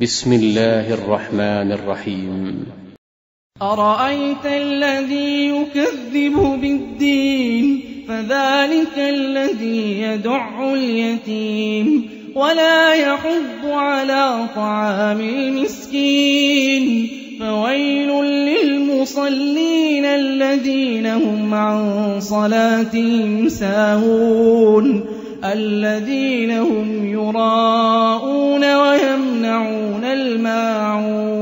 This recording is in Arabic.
بسم الله الرحمن الرحيم. أرأيت الذي يكذب بالدين فذلك الذي يدع اليتيم ولا يحض على طعام المسكين فويل للمصلين الذين هم عن صلاتهم ساهون الذين هم يراءون ويمنعون الماعون